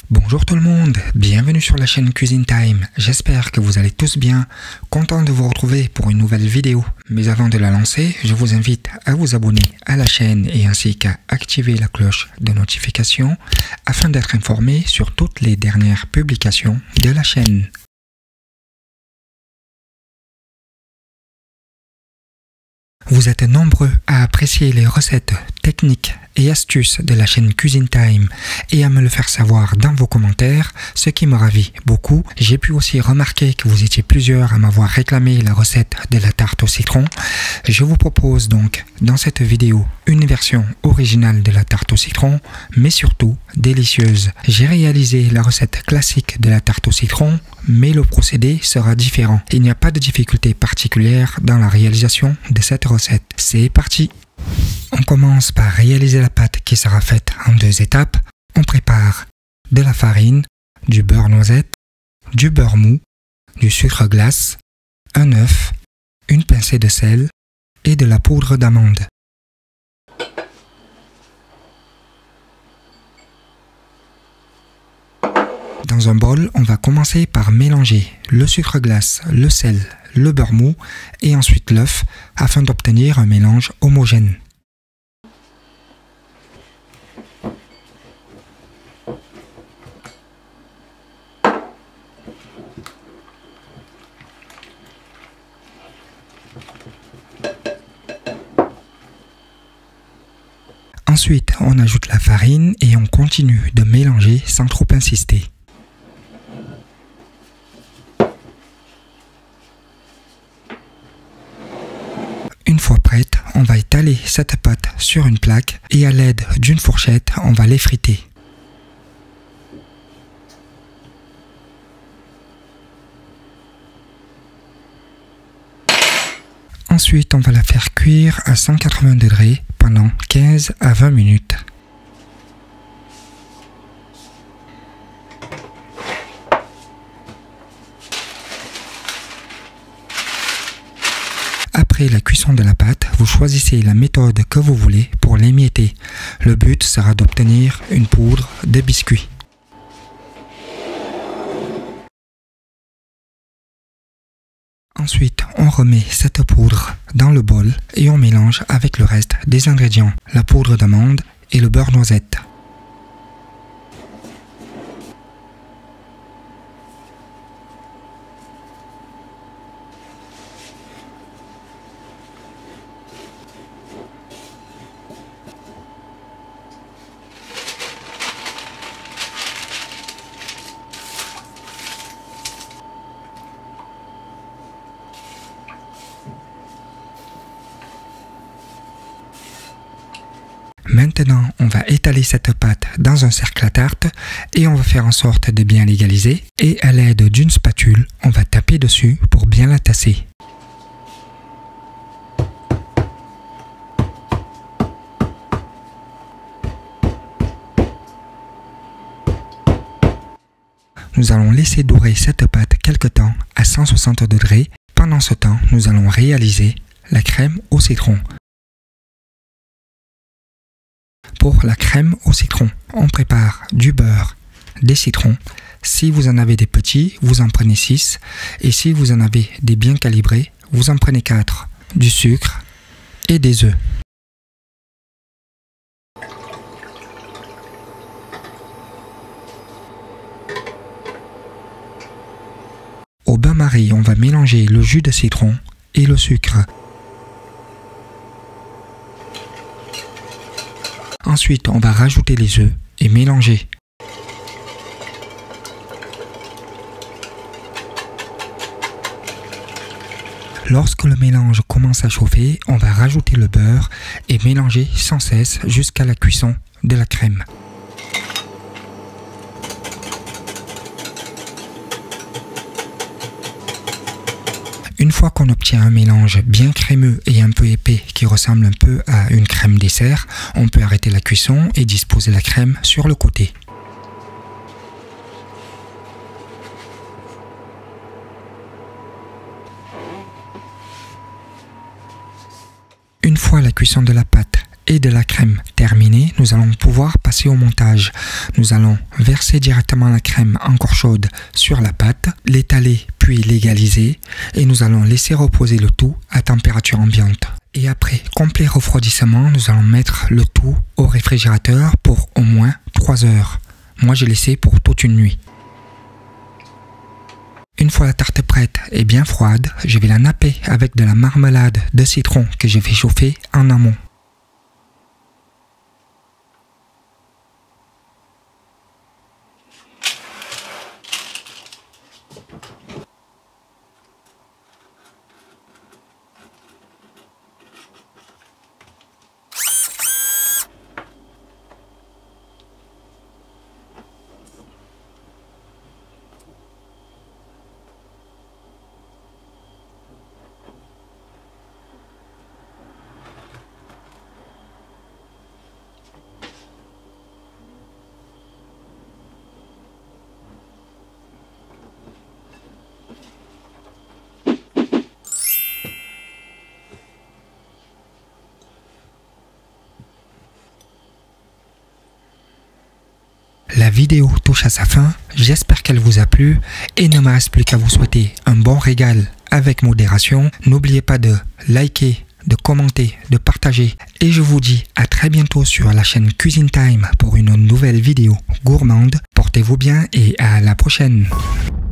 Bonjour tout le monde, bienvenue sur la chaîne Cuisine Time. J'espère que vous allez tous bien, content de vous retrouver pour une nouvelle vidéo. Mais avant de la lancer, je vous invite à vous abonner à la chaîne et ainsi qu'à activer la cloche de notification afin d'être informé sur toutes les dernières publications de la chaîne. Vous êtes nombreux à apprécier les recettes, techniques et astuces de la chaîne Cuisine Time et à me le faire savoir dans vos commentaires, ce qui me ravit beaucoup. J'ai pu aussi remarquer que vous étiez plusieurs à m'avoir réclamé la recette de la tarte au citron. Je vous propose donc dans cette vidéo une version originale de la tarte au citron, mais surtout délicieuse. J'ai réalisé la recette classique de la tarte au citron, mais le procédé sera différent. Il n'y a pas de difficulté particulière dans la réalisation de cette recette. C'est parti! On commence par réaliser la pâte qui sera faite en deux étapes. On prépare de la farine, du beurre noisette, du beurre mou, du sucre glace, un œuf, une pincée de sel et de la poudre d'amande. Dans un bol, on va commencer par mélanger le sucre glace, le sel, le beurre mou et ensuite l'œuf afin d'obtenir un mélange homogène. Ensuite, on ajoute la farine et on continue de mélanger sans trop insister. Une fois prête, on va étaler cette pâte sur une plaque et à l'aide d'une fourchette, on va l'effriter. Ensuite, on va la faire cuire à 180 degrés pendant 15 à 20 minutes. Après la cuisson de la pâte, vous choisissez la méthode que vous voulez pour l'émietter. Le but sera d'obtenir une poudre de biscuit. Ensuite, on remet cette poudre dans le bol et on mélange avec le reste des ingrédients, la poudre d'amande et le beurre noisette. Maintenant, on va étaler cette pâte dans un cercle à tarte et on va faire en sorte de bien l'égaliser. Et à l'aide d'une spatule, on va taper dessus pour bien la tasser. Nous allons laisser dorer cette pâte quelque temps à 160 degrés. Pendant ce temps, nous allons réaliser la crème au citron. Pour la crème au citron, on prépare du beurre, des citrons. Si vous en avez des petits, vous en prenez 6. Et si vous en avez des bien calibrés, vous en prenez 4. Du sucre et des œufs. Au bain-marie, on va mélanger le jus de citron et le sucre. Ensuite, on va rajouter les œufs et mélanger. Lorsque le mélange commence à chauffer, on va rajouter le beurre et mélanger sans cesse jusqu'à la cuisson de la crème. Une fois qu'on obtient un mélange bien crémeux et un peu épais qui ressemble un peu à une crème dessert, on peut arrêter la cuisson et disposer la crème sur le côté. Une fois la cuisson de la pâte et de la crème terminée, nous allons pouvoir passer au montage. Nous allons verser directement la crème encore chaude sur la pâte, l'étaler puis l'égaliser et nous allons laisser reposer le tout à température ambiante. Et après complet refroidissement, nous allons mettre le tout au réfrigérateur pour au moins 3 heures. Moi j'ai laissé pour toute une nuit. Une fois la tarte prête et bien froide, je vais la napper avec de la marmelade de citron que j'ai fait chauffer en amont. La vidéo touche à sa fin, j'espère qu'elle vous a plu et ne me reste plus qu'à vous souhaiter un bon régal avec modération. N'oubliez pas de liker, de commenter, de partager et je vous dis à très bientôt sur la chaîne Cuisine Time pour une nouvelle vidéo gourmande. Portez-vous bien et à la prochaine.